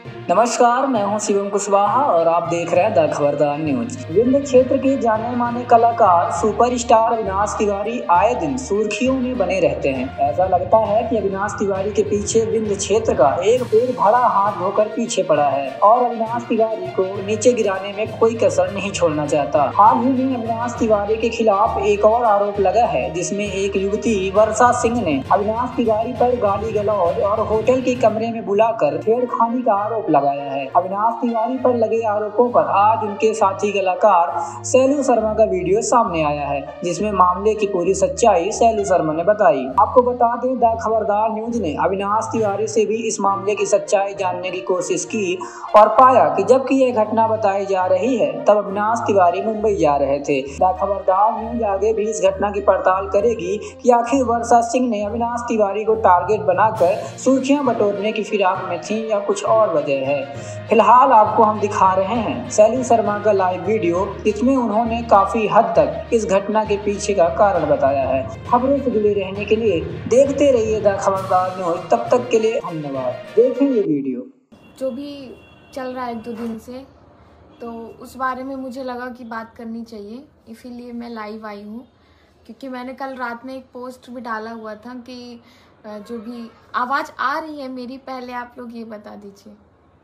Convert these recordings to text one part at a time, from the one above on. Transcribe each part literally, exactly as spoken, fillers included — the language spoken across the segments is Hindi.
नमस्कार, मैं हूं शिवम कुशवाहा और आप देख रहे हैं द खबरदार न्यूज। विंध्य क्षेत्र के जाने माने कलाकार सुपरस्टार अविनाश तिवारी आए दिन सुर्खियों में बने रहते हैं। ऐसा लगता है कि अविनाश तिवारी के पीछे विंध्य क्षेत्र का एक पेड़ बड़ा हाथ धोकर पीछे पड़ा है और अविनाश तिवारी को नीचे गिराने में कोई कसर नहीं छोड़ना चाहता। हाल ही में अविनाश तिवारी के खिलाफ एक और आरोप लगा है, जिसमें एक युवती वर्षा सिंह ने अविनाश तिवारी पर गाली गलौज और होटल के कमरे में बुलाकर छेड़खानी का आरोप लगाया है। अविनाश तिवारी पर लगे आरोपों पर आज उनके साथी कलाकार शैलू शर्मा का वीडियो सामने आया है, जिसमें मामले की पूरी सच्चाई शैलू शर्मा ने बताई। आपको बता दें, द खबरदार न्यूज ने अविनाश तिवारी से भी इस मामले की सच्चाई जानने की कोशिश की और पाया कि जबकि यह घटना बताई जा रही है, तब अविनाश तिवारी मुंबई जा रहे थे। द खबरदार न्यूज आगे भी इस घटना की पड़ताल करेगी कि आखिर वर्षा सिंह ने अविनाश तिवारी को टारगेट बनाकर सुर्खियां बटोरने की फिराक में थी या कुछ और वजह है। फिलहाल आपको हम दिखा रहे हैं शैलू शर्मा का लाइव वीडियो, जिसमें उन्होंने काफी हद तक इस घटना के पीछे का कारण बताया है। खबरों से जुड़े रहने के लिए देखते रहिए द खबरदार न्यूज। तब तक के लिए धन्यवाद। देखें ये वीडियो। जो भी चल रहा है एक दो दिन से, तो उस बारे में मुझे लगा कि बात करनी चाहिए, इसीलिए मैं लाइव आई हूँ। क्योंकि मैंने कल रात में एक पोस्ट भी डाला हुआ था कि जो भी आवाज़ आ रही है मेरी, पहले आप लोग ये बता दीजिए,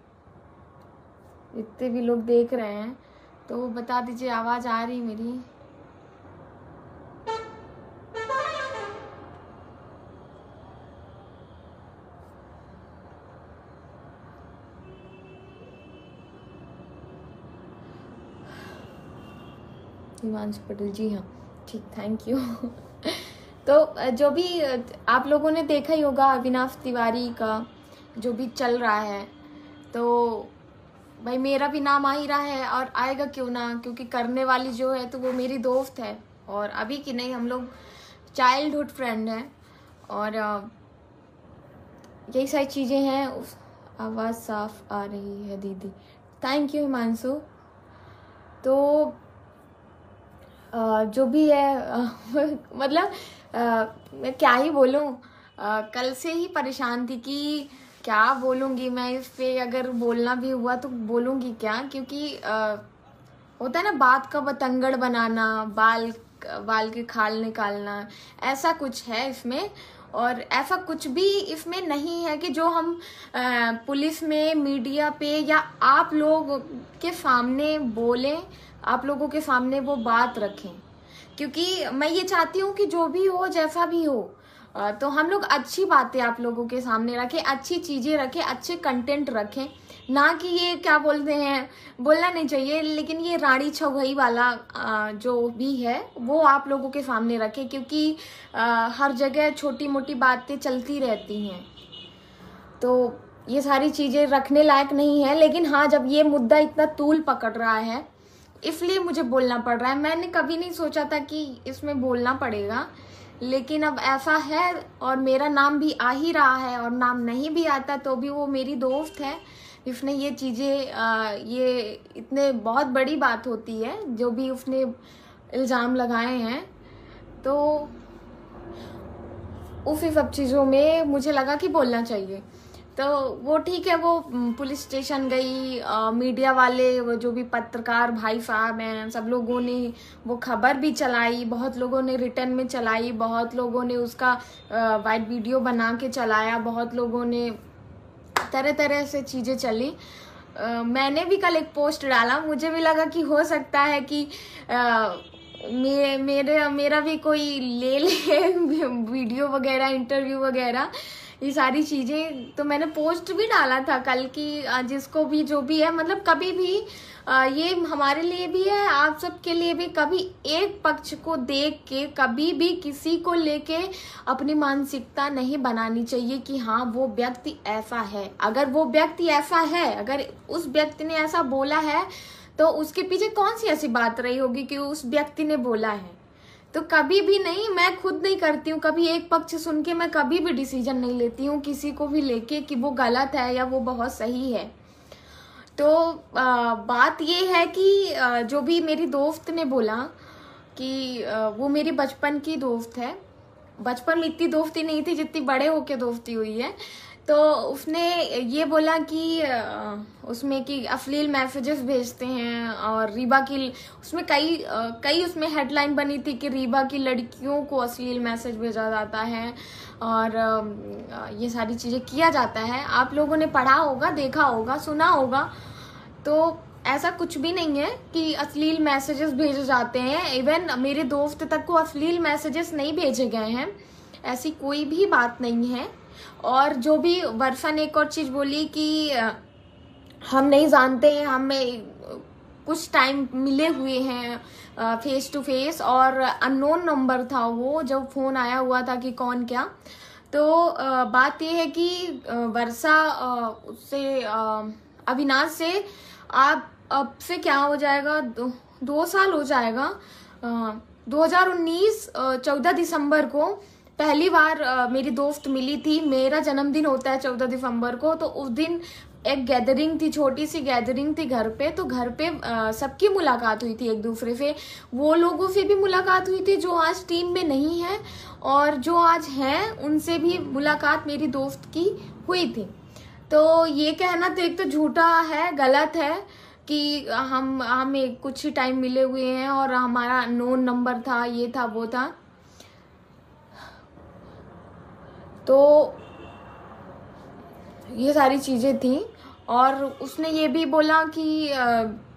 इतने भी लोग देख रहे हैं तो बता दीजिए आवाज़ आ रही मेरी। हिमांशु पटेल जी, हाँ ठीक, थैंक यू। तो जो भी आप लोगों ने देखा ही होगा अविनाश तिवारी का जो भी चल रहा है, तो भाई मेरा भी नाम आ ही रहा है और आएगा क्यों ना, क्योंकि करने वाली जो है तो वो मेरी दोस्त है और अभी की नहीं, हम लोग चाइल्डहुड फ्रेंड हैं और यही सारी चीज़ें हैं। आवाज़ साफ आ रही है दीदी, थैंक यू हिमांशु। तो आ, जो भी है आ, मतलब आ, मैं क्या ही बोलूँ, कल से ही परेशान थी कि क्या बोलूँगी मैं इस पे, अगर बोलना भी हुआ तो बोलूँगी क्या, क्योंकि आ, होता है ना बात का बतंगड़ बनाना, बाल बाल के खाल निकालना, ऐसा कुछ है इसमें। और ऐसा कुछ भी इसमें नहीं है कि जो हम आ, पुलिस में, मीडिया पे या आप लोग के सामने बोलें, आप लोगों के सामने वो बात रखें। क्योंकि मैं ये चाहती हूँ कि जो भी हो, जैसा भी हो, तो हम लोग अच्छी बातें आप लोगों के सामने रखें, अच्छी चीज़ें रखें, अच्छे कंटेंट रखें, ना कि ये क्या बोलते हैं, बोलना नहीं चाहिए लेकिन ये रानी छगई वाला जो भी है वो आप लोगों के सामने रखें। क्योंकि हर जगह छोटी मोटी बातें चलती रहती हैं, तो ये सारी चीज़ें रखने लायक नहीं है। लेकिन हाँ, जब ये मुद्दा इतना तूल पकड़ रहा है इसलिए मुझे बोलना पड़ रहा है। मैंने कभी नहीं सोचा था कि इसमें बोलना पड़ेगा, लेकिन अब ऐसा है और मेरा नाम भी आ ही रहा है, और नाम नहीं भी आता तो भी वो मेरी दोस्त है जिसने ये चीज़ें, ये इतने बहुत बड़ी बात होती है जो भी उसने इल्ज़ाम लगाए हैं। तो उसी सब चीज़ों में मुझे लगा कि बोलना चाहिए। तो वो ठीक है, वो पुलिस स्टेशन गई, आ, मीडिया वाले, वो जो भी पत्रकार भाई साहब हैं, सब लोगों ने वो खबर भी चलाई, बहुत लोगों ने रिटर्न में चलाई, बहुत लोगों ने उसका वाइट वीडियो बना के चलाया, बहुत लोगों ने तरह तरह से चीज़ें चली। आ, मैंने भी कल एक पोस्ट डाला, मुझे भी लगा कि हो सकता है कि आ, मेरे मेरे मेरा भी कोई ले ले वीडियो वगैरह, इंटरव्यू वगैरह, ये सारी चीज़ें। तो मैंने पोस्ट भी डाला था कल कि जिसको भी जो भी है, मतलब कभी भी ये हमारे लिए भी है, आप सबके लिए भी, कभी एक पक्ष को देख के कभी भी किसी को लेके अपनी मानसिकता नहीं बनानी चाहिए कि हाँ वो व्यक्ति ऐसा है। अगर वो व्यक्ति ऐसा है, अगर उस व्यक्ति ने ऐसा बोला है, तो उसके पीछे कौन सी ऐसी बात रही होगी कि उस व्यक्ति ने बोला है। तो कभी भी नहीं, मैं खुद नहीं करती हूँ कभी एक पक्ष सुन के, मैं कभी भी डिसीजन नहीं लेती हूँ किसी को भी लेके कि वो गलत है या वो बहुत सही है। तो आ, बात ये है कि आ, जो भी मेरी दोस्त ने बोला कि आ, वो मेरी बचपन की दोस्त है, बचपन में इतनी दोस्ती नहीं थी जितनी बड़े होके दोस्ती हुई है। तो उसने ये बोला कि उसमें कि अश्लील मैसेजेस भेजते हैं, और रीबा की उसमें कई कई उसमें हेडलाइन बनी थी कि रीबा की लड़कियों को अश्लील मैसेज भेजा जाता है और ये सारी चीज़ें किया जाता है। आप लोगों ने पढ़ा होगा, देखा होगा, सुना होगा। तो ऐसा कुछ भी नहीं है कि अश्लील मैसेजेस भेजे जाते हैं। इवन मेरे दोस्त तक को अश्लील मैसेजेस नहीं भेजे गए हैं, ऐसी कोई भी बात नहीं है। और जो भी वर्षा ने एक और चीज़ बोली कि हम नहीं जानते हैं, हमें कुछ टाइम मिले हुए हैं फेस टू फेस, और अननोन नंबर था वो जब फ़ोन आया हुआ था कि कौन क्या। तो बात ये है कि वर्षा उससे अविनाश से आप अब से क्या हो जाएगा, दो, दो साल हो जाएगा। दो हज़ार उन्नीस चौदह दिसंबर को पहली बार आ, मेरी दोस्त मिली थी। मेरा जन्मदिन होता है चौदह दिसंबर को, तो उस दिन एक गैदरिंग थी, छोटी सी गैदरिंग थी घर पे। तो घर पे सबकी मुलाकात हुई थी एक दूसरे से, वो लोगों से भी मुलाकात हुई थी जो आज टीम में नहीं है, और जो आज हैं उनसे भी मुलाकात मेरी दोस्त की हुई थी। तो ये कहना तो एक तो झूठा है, गलत है कि हम हमें कुछ ही टाइम मिले हुए हैं और हमारा नोन नंबर था, ये था, वो था। तो ये सारी चीज़ें थी। और उसने ये भी बोला कि आ,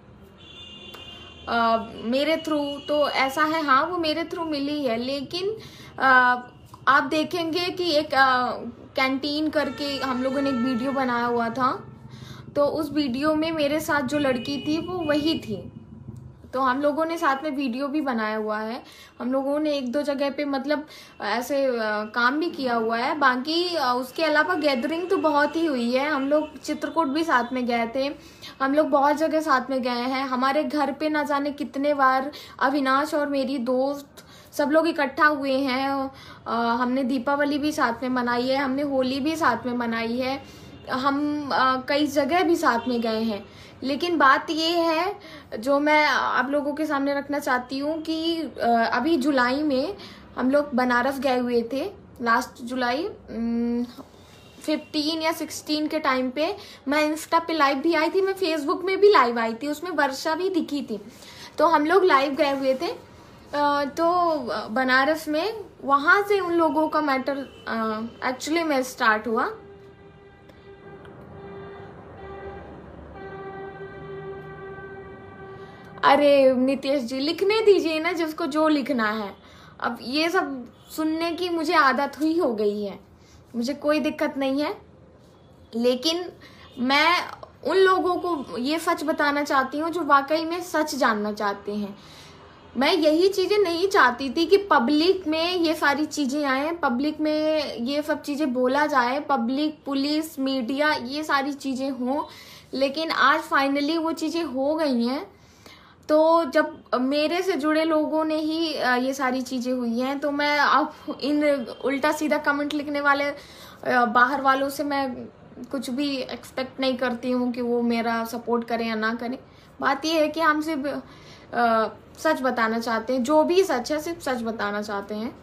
आ, मेरे थ्रू तो ऐसा है, हाँ वो मेरे थ्रू मिली है, लेकिन आ, आप देखेंगे कि एक कैंटीन करके हम लोगों ने एक वीडियो बनाया हुआ था, तो उस वीडियो में मेरे साथ जो लड़की थी वो वही थी। तो हम लोगों ने साथ में वीडियो भी बनाया हुआ है, हम लोगों ने एक दो जगह पे मतलब ऐसे काम भी किया हुआ है। बाकी उसके अलावा गैदरिंग तो बहुत ही हुई है। हम लोग चित्रकूट भी साथ में गए थे, हम लोग बहुत जगह साथ में गए हैं। हमारे घर पे ना जाने कितने बार अविनाश और मेरी दोस्त सब लोग इकट्ठा हुए हैं। आ, हमने दीपावली भी साथ में मनाई है, हमने होली भी साथ में मनाई है, हम आ, कई जगह भी साथ में गए हैं। लेकिन बात ये है जो मैं आप लोगों के सामने रखना चाहती हूँ कि अभी जुलाई में हम लोग बनारस गए हुए थे, लास्ट जुलाई फिफ्टीन या सिक्सटीन के टाइम पे। मैं इंस्टा पे लाइव भी आई थी, मैं फेसबुक में भी लाइव आई थी, उसमें वर्षा भी दिखी थी। तो हम लोग लाइव गए हुए थे तो बनारस में, वहाँ से उन लोगों का मैटर एक्चुअली में स्टार्ट हुआ। अरे नितेश जी लिखने दीजिए ना जिसको जो लिखना है। अब ये सब सुनने की मुझे आदत हुई हो गई है, मुझे कोई दिक्कत नहीं है, लेकिन मैं उन लोगों को ये सच बताना चाहती हूँ जो वाकई में सच जानना चाहते हैं। मैं यही चीज़ें नहीं चाहती थी कि पब्लिक में ये सारी चीज़ें आए, पब्लिक में ये सब चीज़ें बोला जाए, पब्लिक, पुलिस, मीडिया, ये सारी चीज़ें हों। लेकिन आज फाइनली वो चीज़ें हो गई हैं। तो जब मेरे से जुड़े लोगों ने ही ये सारी चीज़ें हुई हैं, तो मैं अब इन उल्टा सीधा कमेंट लिखने वाले बाहर वालों से मैं कुछ भी एक्सपेक्ट नहीं करती हूँ कि वो मेरा सपोर्ट करें या ना करें। बात ये है कि हम सिर्फ सच बताना चाहते हैं, जो भी सच है सिर्फ सच बताना चाहते हैं।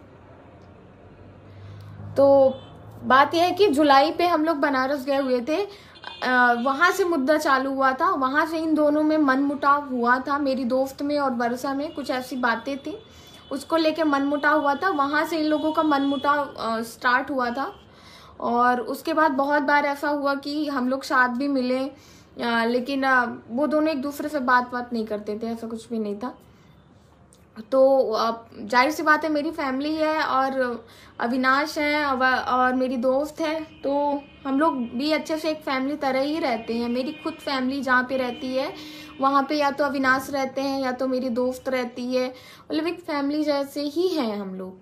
तो बात यह है कि जुलाई पे हम लोग बनारस गए हुए थे, वहाँ से मुद्दा चालू हुआ था, वहाँ से इन दोनों में मनमुटाव हुआ था, मेरी दोस्त में और वर्षा में कुछ ऐसी बातें थी, उसको लेके मनमुटाव हुआ था। वहाँ से इन लोगों का मनमुटाव स्टार्ट हुआ था। और उसके बाद बहुत बार ऐसा हुआ कि हम लोग साथ भी मिले, आ, लेकिन आ, वो दोनों एक दूसरे से बात बात नहीं करते थे, ऐसा कुछ भी नहीं था। तो जाहिर सी बात है, मेरी फैमिली है और अविनाश है और मेरी दोस्त है, तो हम लोग भी अच्छे से एक फैमिली तरह ही रहते हैं। मेरी खुद फैमिली जहाँ पे रहती है वहाँ पे या तो अविनाश रहते हैं या तो मेरी दोस्त रहती है, मतलब एक फैमिली जैसे ही हैं हम लोग।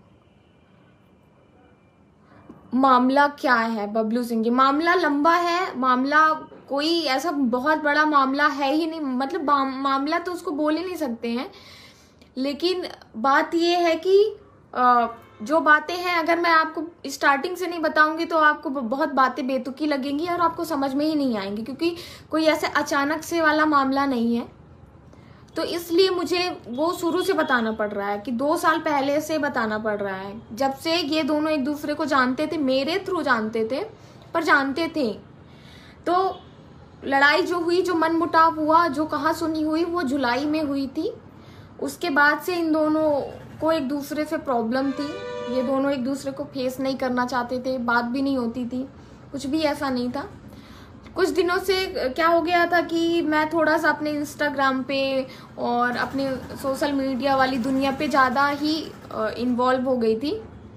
मामला क्या है बबलू सिंह जी? मामला लंबा है, मामला कोई ऐसा बहुत बड़ा मामला है ही नहीं, मतलब मामला तो उसको बोल ही नहीं सकते हैं। लेकिन बात ये है कि जो बातें हैं, अगर मैं आपको स्टार्टिंग से नहीं बताऊंगी तो आपको बहुत बातें बेतुकी लगेंगी और आपको समझ में ही नहीं आएंगी, क्योंकि कोई ऐसे अचानक से वाला मामला नहीं है। तो इसलिए मुझे वो शुरू से बताना पड़ रहा है कि दो साल पहले से बताना पड़ रहा है, जब से ये दोनों एक दूसरे को जानते थे, मेरे थ्रू जानते थे, पर जानते थे। तो लड़ाई जो हुई, जो मनमुटाव हुआ, जो कहा सुनी हुई, वो जुलाई में हुई थी। उसके बाद से इन दोनों को एक दूसरे से प्रॉब्लम थी। ये दोनों एक दूसरे को फेस नहीं करना चाहते थे, बात भी नहीं होती थी, कुछ भी ऐसा नहीं था। कुछ दिनों से क्या हो गया था कि मैं थोड़ा सा अपने इंस्टाग्राम पे और अपने सोशल मीडिया वाली दुनिया पे ज़्यादा ही इन्वॉल्व हो गई थी।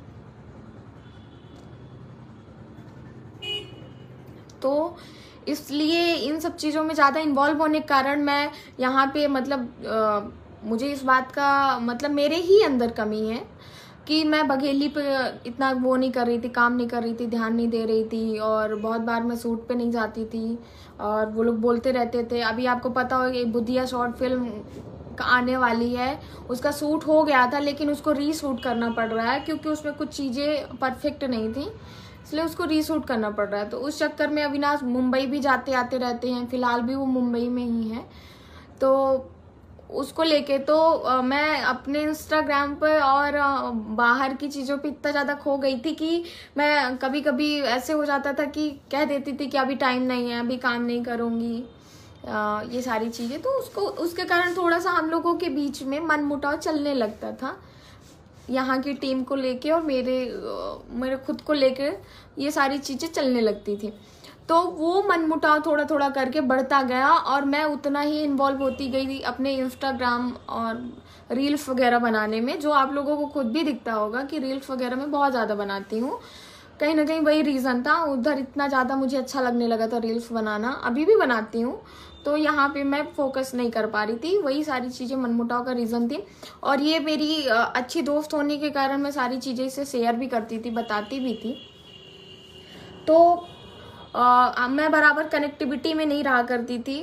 तो इसलिए इन सब चीज़ों में ज़्यादा इन्वॉल्व होने के कारण मैं यहाँ पे मतलब आ, मुझे इस बात का मतलब मेरे ही अंदर कमी है कि मैं बघेली पे इतना वो नहीं कर रही थी, काम नहीं कर रही थी, ध्यान नहीं दे रही थी। और बहुत बार मैं शूट पे नहीं जाती थी और वो लोग बोलते रहते थे। अभी आपको पता हो कि बुधिया शॉर्ट फिल्म आने वाली है, उसका शूट हो गया था लेकिन उसको रीशूट करना पड़ रहा है क्योंकि उसमें कुछ चीज़ें परफेक्ट नहीं थी, इसलिए उसको रीशूट करना पड़ रहा है। तो उस चक्कर में अविनाश मुंबई भी जाते आते रहते हैं, फिलहाल भी वो मुंबई में ही है। तो उसको लेके तो आ, मैं अपने इंस्टाग्राम पर और आ, बाहर की चीज़ों पे इतना ज़्यादा खो गई थी कि मैं कभी कभी ऐसे हो जाता था कि कह देती थी कि अभी टाइम नहीं है, अभी काम नहीं करूँगी, आ, ये सारी चीज़ें। तो उसको उसके कारण थोड़ा सा हम लोगों के बीच में मनमुटाव चलने लगता था, यहाँ की टीम को लेके और मेरे मेरे खुद को लेके ये सारी चीज़ें चलने लगती थी। तो वो मनमुटाव थोड़ा थोड़ा करके बढ़ता गया और मैं उतना ही इन्वॉल्व होती गई अपने इंस्टाग्राम और रील्स वगैरह बनाने में, जो आप लोगों को खुद भी दिखता होगा कि रील्स वगैरह मैं बहुत ज़्यादा बनाती हूँ। कहीं ना कहीं वही रीज़न था, उधर इतना ज़्यादा मुझे अच्छा लगने लगा था रील्स बनाना। अभी भी बनाती हूँ, तो यहाँ पे मैं फोकस नहीं कर पा रही थी, वही सारी चीज़ें मनमुटाव का रीज़न थी। और ये मेरी अच्छी दोस्त होने के कारण मैं सारी चीज़ें इसे शेयर भी करती थी, बताती भी थी। तो आ, मैं बराबर कनेक्टिविटी में नहीं रहा करती थी।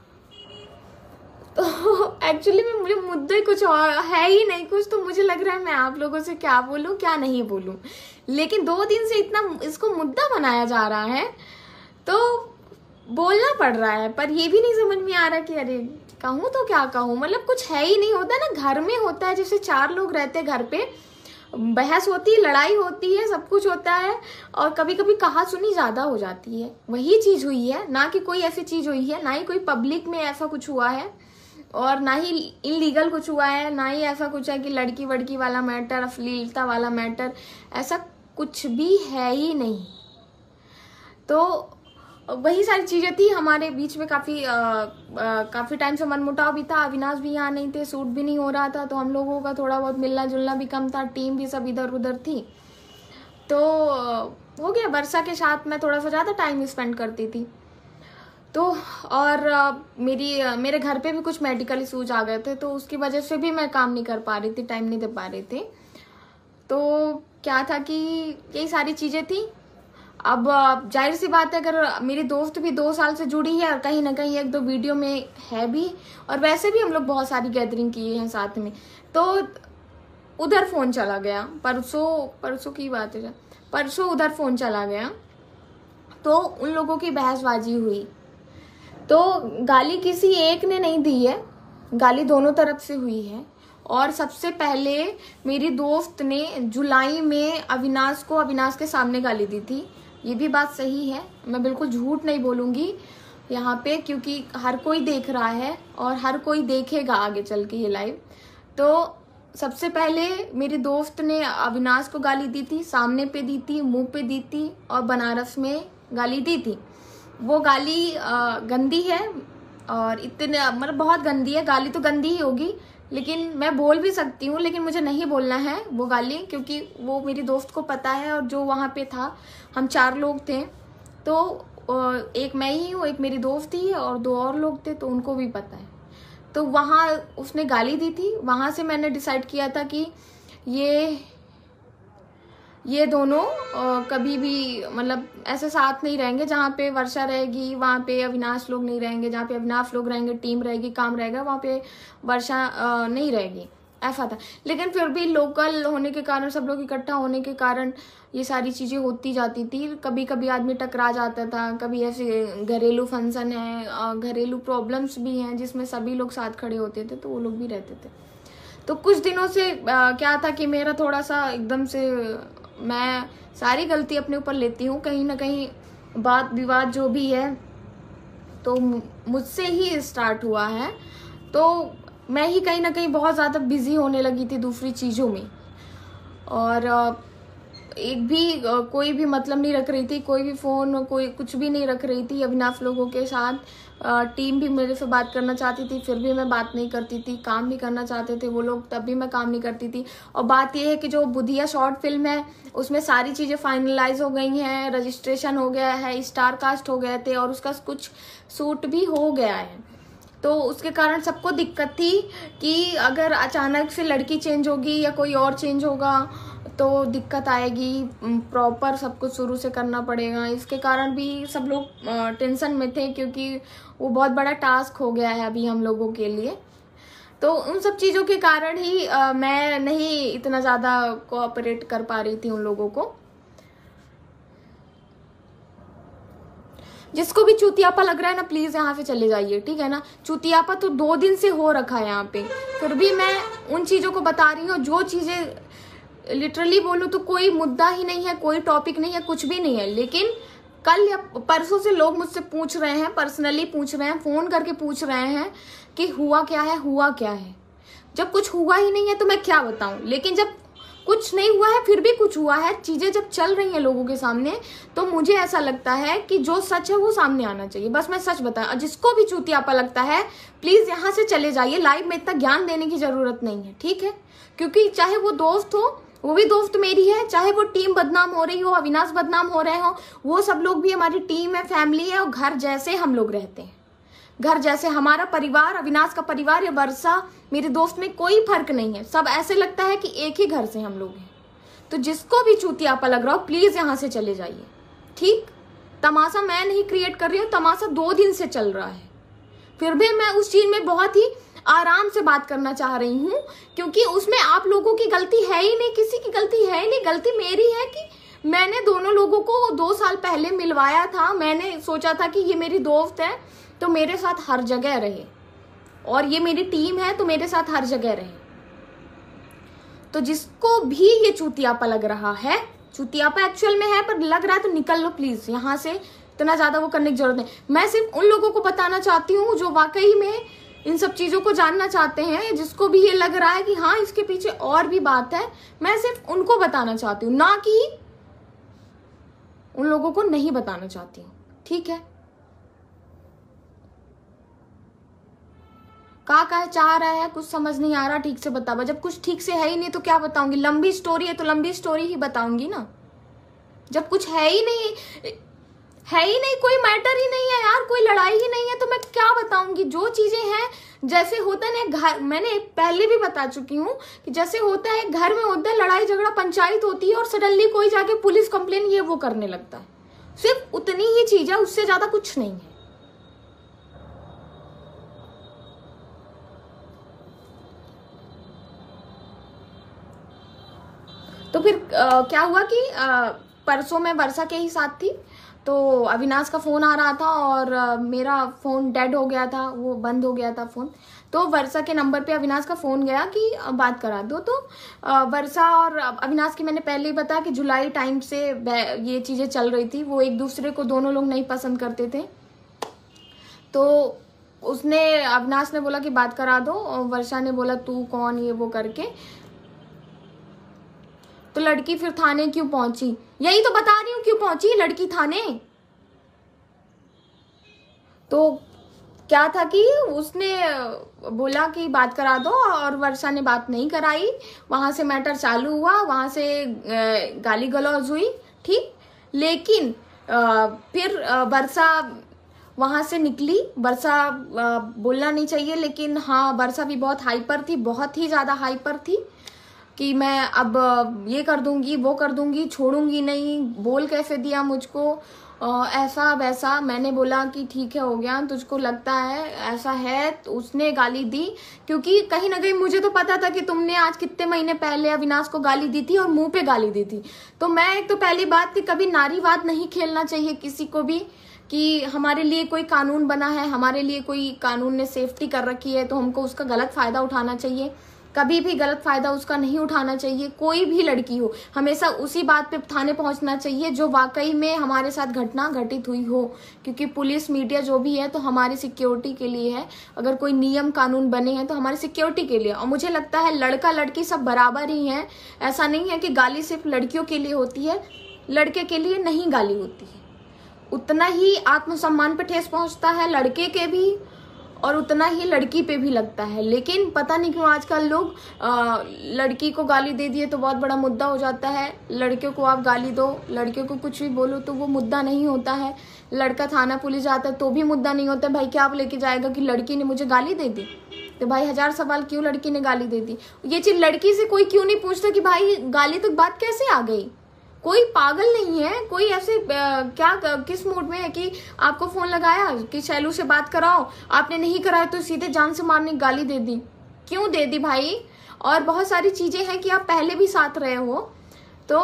तो एक्चुअली में मुझे मुद्दे कुछ और है ही नहीं कुछ, तो मुझे लग रहा है मैं आप लोगों से क्या बोलूं क्या नहीं बोलूं। लेकिन दो दिन से इतना इसको मुद्दा बनाया जा रहा है तो बोलना पड़ रहा है, पर ये भी नहीं समझ में आ रहा कि अरे कहूँ तो क्या कहूँ। मतलब कुछ है ही नहीं, होता ना घर में होता है, जैसे चार लोग रहते हैं घर पे, बहस होती है, लड़ाई होती है, सब कुछ होता है और कभी कभी कहा सुनी ज्यादा हो जाती है। वही चीज हुई है, ना कि कोई ऐसी चीज हुई है, ना ही कोई पब्लिक में ऐसा कुछ हुआ है और ना ही इनलीगल कुछ हुआ है, ना ही ऐसा कुछ है कि लड़की वड़की वाला मैटर, अश्लीलता वाला मैटर, ऐसा कुछ भी है ही नहीं। तो वही सारी चीज़ें थी हमारे बीच में। काफ़ी काफ़ी टाइम से मनमुटाव भी था, अविनाश भी यहाँ नहीं थे, शूट भी नहीं हो रहा था, तो हम लोगों का थोड़ा बहुत मिलना जुलना भी कम था, टीम भी सब इधर उधर थी। तो हो गया, वर्षा के साथ मैं थोड़ा सा ज़्यादा टाइम स्पेंड करती थी। तो और मेरी मेरे घर पे भी कुछ मेडिकल इशूज आ गए थे, तो उसकी वजह से भी मैं काम नहीं कर पा रही थी, टाइम नहीं दे पा रही थी। तो क्या था कि यही सारी चीज़ें थी। अब जाहिर सी बात है, अगर मेरी दोस्त भी दो साल से जुड़ी है और कहीं ना कहीं एक दो वीडियो में है भी, और वैसे भी हम लोग बहुत सारी गैदरिंग किए हैं साथ में, तो उधर फ़ोन चला गया। परसों परसों की बात है, परसों उधर फ़ोन चला गया तो उन लोगों की बहसबाजी हुई। तो गाली किसी एक ने नहीं दी है, गाली दोनों तरफ से हुई है। और सबसे पहले मेरी दोस्त ने जुलाई में अविनाश को अविनाश के सामने गाली दी थी। ये भी बात सही है, मैं बिल्कुल झूठ नहीं बोलूँगी यहाँ पे, क्योंकि हर कोई देख रहा है और हर कोई देखेगा आगे चल के ये लाइव। तो सबसे पहले मेरी दोस्त ने अविनाश को गाली दी थी, सामने पे दी थी, मुंह पे दी थी और बनारस में गाली दी थी। वो गाली आ, गंदी है और इतने मतलब बहुत गंदी है, गाली तो गंदी ही होगी, लेकिन मैं बोल भी सकती हूँ, लेकिन मुझे नहीं बोलना है वो गाली, क्योंकि वो मेरी दोस्त को पता है। और जो वहाँ पे था, हम चार लोग थे, तो एक मैं ही हूँ, एक मेरी दोस्त थी और दो और लोग थे, तो उनको भी पता है। तो वहाँ उसने गाली दी थी, वहाँ से मैंने डिसाइड किया था कि ये ये दोनों कभी भी मतलब ऐसे साथ नहीं रहेंगे। जहाँ पे वर्षा रहेगी वहाँ पे अविनाश लोग नहीं रहेंगे, जहाँ पे अविनाश लोग रहेंगे, टीम रहेगी, काम रहेगा, वहाँ पे वर्षा नहीं रहेगी, ऐसा था। लेकिन फिर भी लोकल होने के कारण, सब लोग इकट्ठा होने के कारण ये सारी चीज़ें होती जाती थी। कभी कभी आदमी टकरा जाता था, कभी ऐसे घरेलू फंक्शन है, घरेलू प्रॉब्लम्स भी हैं जिसमें सभी लोग साथ खड़े होते थे, तो वो लोग भी रहते थे। तो कुछ दिनों से आ, क्या था कि मेरा थोड़ा सा एकदम से, मैं सारी गलती अपने ऊपर लेती हूँ, कहीं ना कहीं बात विवाद जो भी है तो मुझसे ही स्टार्ट हुआ है। तो मैं ही कहीं ना कहीं बहुत ज़्यादा बिजी होने लगी थी दूसरी चीज़ों में, और एक भी कोई भी मतलब नहीं रख रही थी, कोई भी फ़ोन कोई कुछ भी नहीं रख रही थी अविनाश लोगों के साथ। टीम भी मेरे से बात करना चाहती थी, फिर भी मैं बात नहीं करती थी। काम भी करना चाहते थे वो लोग, तब भी मैं काम नहीं करती थी। और बात यह है कि जो बुधिया शॉर्ट फिल्म है उसमें सारी चीज़ें फाइनलाइज हो गई हैं, रजिस्ट्रेशन हो गया है, स्टार कास्ट हो गए थे और उसका कुछ शूट भी हो गया है। तो उसके कारण सबको दिक्कत थी कि अगर अचानक से लड़की चेंज होगी या कोई और चेंज होगा तो दिक्कत आएगी, प्रॉपर सब कुछ शुरू से करना पड़ेगा। इसके कारण भी सब लोग टेंशन में थे, क्योंकि वो बहुत बड़ा टास्क हो गया है अभी हम लोगों के लिए। तो उन सब चीज़ों के कारण ही आ, मैं नहीं इतना ज़्यादा कोऑपरेट कर पा रही थी उन लोगों को। जिसको भी चूतियापा लग रहा है ना, प्लीज यहाँ से चले जाइए, ठीक है ना। चूतियापा तो दो दिन से हो रखा है यहाँ पे, फिर भी मैं उन चीजों को बता रही हूँ जो चीजें लिटरली बोलूँ तो कोई मुद्दा ही नहीं है, कोई टॉपिक नहीं है, कुछ भी नहीं है। लेकिन कल या परसों से लोग मुझसे पूछ रहे हैं, पर्सनली पूछ रहे हैं, फोन करके पूछ रहे हैं कि हुआ क्या है, हुआ क्या है। जब कुछ हुआ ही नहीं है तो मैं क्या बताऊं। लेकिन जब कुछ नहीं हुआ है फिर भी कुछ हुआ है, चीजें जब चल रही हैं लोगों के सामने, तो मुझे ऐसा लगता है कि जो सच है वो सामने आना चाहिए। बस मैं सच बताऊं। और जिसको भी चूतियापा लगता है प्लीज यहाँ से चले जाइए। लाइव में इतना ज्ञान देने की जरूरत नहीं है, ठीक है। क्योंकि चाहे वो दोस्त हो, वो भी दोस्त मेरी है, चाहे वो टीम बदनाम हो रही हो, अविनाश बदनाम हो रहे हो, वो सब लोग भी हमारी टीम है, फैमिली है, और घर जैसे हम लोग रहते हैं। घर जैसे हमारा परिवार, अविनाश का परिवार या वर्षा मेरे दोस्त में कोई फर्क नहीं है। सब ऐसे लगता है कि एक ही घर से हम लोग हैं। तो जिसको भी चूतियापा लग रहा हो प्लीज यहाँ से चले जाइए, ठीक। तमाशा मैं नहीं क्रिएट कर रही हूँ, तमाशा दो दिन से चल रहा है। फिर भी मैं उस चीज में बहुत ही आराम से बात करना चाह रही हूँ, क्योंकि उसमें आप लोगों की गलती है ही नहीं, किसी की गलती है ही नहीं। गलती मेरी है कि मैंने दोनों लोगों को दो साल पहले मिलवाया था। मैंने सोचा था कि ये मेरी दोस्त है तो मेरे साथ हर जगह रहे, और ये मेरी टीम है तो मेरे साथ हर जगह रहे। तो जिसको भी ये चूतियापा लग रहा है, चूतियापा एक्चुअल में है पर लग रहा है, तो निकल लो प्लीज यहाँ से। इतना ज्यादा वो करने की जरूरत नहीं। मैं सिर्फ उन लोगों को बताना चाहती हूँ जो वाकई में इन सब चीजों को जानना चाहते हैं, जिसको भी ये लग रहा है कि हाँ इसके पीछे और भी बात है, मैं सिर्फ उनको बताना चाहती हूँ, ना कि उन लोगों को नहीं बताना चाहती हूँ, ठीक है। का का चाह रहा है, कुछ समझ नहीं आ रहा, ठीक से बता। जब कुछ ठीक से है ही नहीं तो क्या बताऊंगी। लंबी स्टोरी है तो लंबी स्टोरी ही बताऊंगी ना। जब कुछ है ही नहीं, है ही नहीं, कोई मैटर ही नहीं है यार, कोई लड़ाई ही नहीं है, तो मैं क्या बताऊंगी। जो चीजें हैं, जैसे होता है ना घर, मैंने पहले भी बता चुकी हूँ कि जैसे होता है घर में होता है लड़ाई झगड़ा, पंचायत होती है और सडनली कोई जाके पुलिस कंप्लेन ये वो करने लगता है। सिर्फ उतनी ही चीज है, उससे ज्यादा कुछ नहीं है। तो फिर आ, क्या हुआ कि आ, परसों मैं वर्षा के ही साथ थी, तो अविनाश का फ़ोन आ रहा था और आ, मेरा फ़ोन डेड हो गया था, वो बंद हो गया था फ़ोन। तो वर्षा के नंबर पे अविनाश का फ़ोन गया कि बात करा दो। तो आ, वर्षा और अविनाश की मैंने पहले ही बताया कि जुलाई टाइम से ये चीज़ें चल रही थी। वो एक दूसरे को दोनों लोग नहीं पसंद करते थे। तो उसने अविनाश ने बोला कि बात करा दो, और वर्षा ने बोला तू कौन, ये वो करके। तो लड़की फिर थाने क्यों पहुंची, यही तो बता रही हूँ क्यों पहुंची लड़की थाने। तो क्या था कि उसने बोला कि बात करा दो, और वर्षा ने बात नहीं कराई। वहां से मैटर चालू हुआ, वहां से गाली गलौज हुई, ठीक। लेकिन फिर वर्षा वहां से निकली। वर्षा बोलना नहीं चाहिए, लेकिन हाँ वर्षा भी बहुत हाइपर थी, बहुत ही ज्यादा हाइपर थी कि मैं अब ये कर दूंगी, वो कर दूंगी, छोड़ूंगी नहीं, बोल कैसे दिया मुझको, आ, ऐसा वैसा। मैंने बोला कि ठीक है, हो गया, तुझको लगता है ऐसा है। तो उसने गाली दी, क्योंकि कहीं ना कहीं मुझे तो पता था कि तुमने आज कितने महीने पहले अविनाश को गाली दी थी और मुंह पे गाली दी थी। तो मैं एक तो पहली बात कि कभी नारीवाद नहीं खेलना चाहिए किसी को भी, कि हमारे लिए कोई कानून बना है, हमारे लिए कोई कानून ने सेफ्टी कर रखी है, तो हमको उसका गलत फायदा उठाना चाहिए। कभी भी गलत फायदा उसका नहीं उठाना चाहिए। कोई भी लड़की हो, हमेशा उसी बात पे थाने पहुंचना चाहिए जो वाकई में हमारे साथ घटना घटित हुई हो, क्योंकि पुलिस मीडिया जो भी है तो हमारी सिक्योरिटी के लिए है। अगर कोई नियम कानून बने हैं तो हमारी सिक्योरिटी के लिए। और मुझे लगता है लड़का लड़की सब बराबर ही हैं। ऐसा नहीं है कि गाली सिर्फ लड़कियों के लिए होती है, लड़के के लिए नहीं गाली होती है। उतना ही आत्मसम्मान पे ठेस पहुंचता है लड़के के भी, और उतना ही लड़की पे भी लगता है। लेकिन पता नहीं क्यों आजकल लोग आ, लड़की को गाली दे दिए तो बहुत बड़ा मुद्दा हो जाता है। लड़कियों को आप गाली दो, लड़कियों को कुछ भी बोलो तो वो मुद्दा नहीं होता है। लड़का थाना पुलिस जाता है तो भी मुद्दा नहीं होता। भाई क्या आप लेके जाएगा कि लड़की ने मुझे गाली दे दी, तो भाई हजार सवाल क्यों लड़की ने गाली दे दी। ये चीज लड़की से कोई क्यों नहीं पूछता कि भाई गाली तक बात कैसे आ गई। कोई पागल नहीं है, कोई ऐसे आ, क्या किस मूड में है कि आपको फोन लगाया कि शैलू से बात कराओ, आपने नहीं कराया तो सीधे जान से मारने की गाली दे दी। क्यों दे दी भाई। और बहुत सारी चीजें हैं कि आप पहले भी साथ रहे हो तो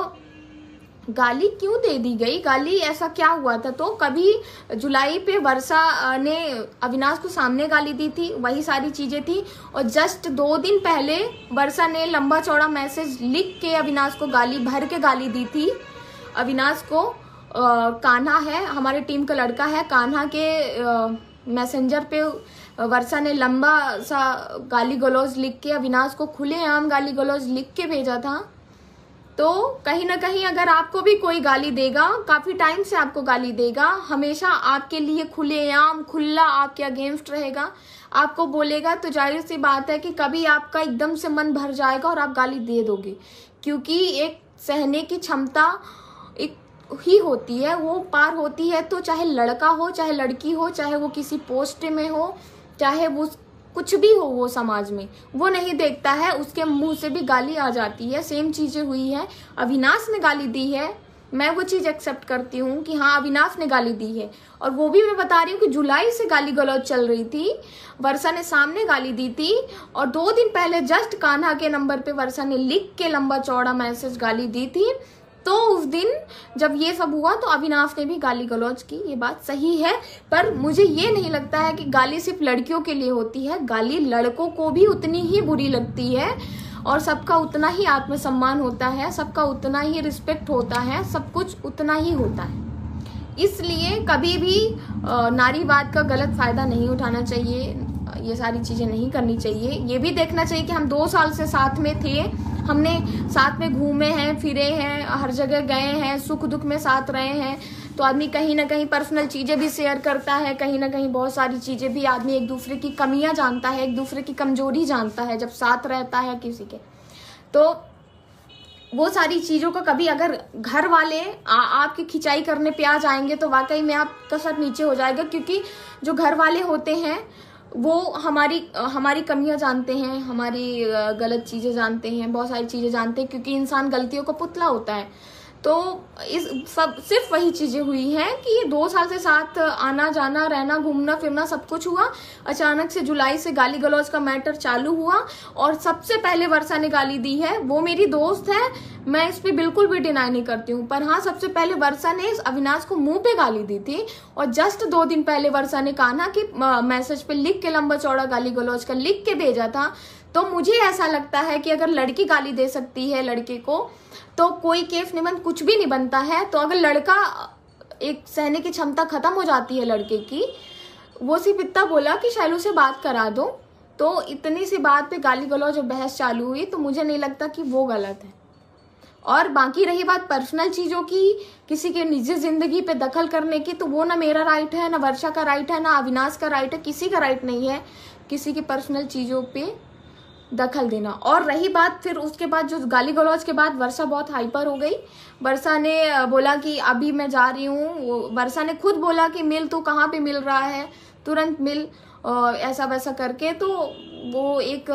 गाली क्यों दे दी गई, गाली ऐसा क्या हुआ था। तो कभी जुलाई पे वर्षा ने अविनाश को सामने गाली दी थी, वही सारी चीजें थी। और जस्ट दो दिन पहले वर्षा ने लंबा चौड़ा मैसेज लिख के अविनाश को गाली भर के गाली दी थी। अविनाश को आ, कान्हा है, हमारे टीम का लड़का है, कान्हा के मैसेंजर पे वर्षा ने लंबा सा गाली गलौज लिख के अविनाश को खुलेआम गाली गलौज लिख के भेजा था। तो कहीं ना कहीं अगर आपको भी कोई गाली देगा, काफी टाइम से आपको गाली देगा, हमेशा आपके लिए खुलेआम खुला आपके अगेंस्ट रहेगा, आपको बोलेगा, तो जाहिर सी बात है कि कभी आपका एकदम से मन भर जाएगा और आप गाली दे दोगे। क्योंकि एक सहने की क्षमता एक ही होती है, वो पार होती है। तो चाहे लड़का हो, चाहे लड़की हो, चाहे वो किसी पोस्ट में हो, चाहे वो कुछ भी हो, वो समाज में वो नहीं देखता है, उसके मुंह से भी गाली आ जाती है। सेम चीजें हुई है, अविनाश ने गाली दी है, मैं वो चीज एक्सेप्ट करती हूँ कि हाँ अविनाश ने गाली दी है। और वो भी मैं बता रही हूँ कि जुलाई से गाली गलौज चल रही थी, वर्षा ने सामने गाली दी थी। और दो दिन पहले जस्ट कान्हा के नंबर पे वर्षा ने लिख के लंबा चौड़ा मैसेज गाली दी थी। तो उस दिन जब ये सब हुआ तो अविनाश ने भी गाली गलौज की, ये बात सही है। पर मुझे ये नहीं लगता है कि गाली सिर्फ लड़कियों के लिए होती है, गाली लड़कों को भी उतनी ही बुरी लगती है। और सबका उतना ही आत्मसम्मान होता है, सबका उतना ही रिस्पेक्ट होता है, सब कुछ उतना ही होता है। इसलिए कभी भी नारीवाद का गलत फायदा नहीं उठाना चाहिए, ये सारी चीजें नहीं करनी चाहिए। ये भी देखना चाहिए कि हम दो साल से साथ में थे, हमने साथ में घूमे हैं, फिरे हैं, हर जगह गए हैं, सुख दुख में साथ रहे हैं। तो आदमी कहीं ना कहीं पर्सनल चीजें भी शेयर करता है, कहीं ना कहीं बहुत सारी चीजें भी आदमी एक दूसरे की कमियां जानता है, एक दूसरे की कमजोरी जानता है जब साथ रहता है किसी के। तो वो सारी चीजों का कभी अगर घर वाले आ, आपकी खिंचाई करने पे आ जाएंगे तो वाकई में आपका सर नीचे हो जाएगा। क्योंकि जो घर वाले होते हैं वो हमारी हमारी कमियां जानते हैं, हमारी गलत चीजें जानते हैं, बहुत सारी चीजें जानते हैं, क्योंकि इंसान गलतियों का पुतला होता है। तो इस सब सिर्फ वही चीजें हुई हैं कि ये दो साल से साथ आना जाना रहना घूमना फिरना सब कुछ हुआ। अचानक से जुलाई से गाली गलौज का मैटर चालू हुआ और सबसे पहले वर्षा ने गाली दी है। वो मेरी दोस्त है, मैं इस पे बिल्कुल भी डिनाई नहीं करती हूँ, पर हाँ सबसे पहले वर्षा ने इस अविनाश को मुंह पे गाली दी थी। और जस्ट दो दिन पहले वर्षा ने कान्हा के मैसेज पे लिख के लंबा चौड़ा गाली गलौज का लिख के भेजा था। तो मुझे ऐसा लगता है कि अगर लड़की गाली दे सकती है लड़के को तो कोई केफ निबंध कुछ भी नहीं बनता है। तो अगर लड़का एक सहने की क्षमता खत्म हो जाती है लड़के की, वो सिर्फ इतना बोला कि शैलू से बात करा दो, तो इतनी सी बात पे गाली गलौज और बहस चालू हुई, तो मुझे नहीं लगता कि वो गलत है। और बाकी रही बात पर्सनल चीजों की, किसी के निजी जिंदगी पे दखल करने की, तो वो ना मेरा राइट है, ना वर्षा का राइट है, ना अविनाश का राइट है, किसी का राइट नहीं है किसी की पर्सनल चीजों पे दखल देना। और रही बात फिर उसके बाद जो गाली गलौज के बाद वर्षा बहुत हाइपर हो गई। वर्षा ने बोला कि अभी मैं जा रही हूँ, वर्षा ने खुद बोला कि मिल, तू कहाँ पे मिल रहा है, तुरंत मिल, ऐसा वैसा करके। तो वो एक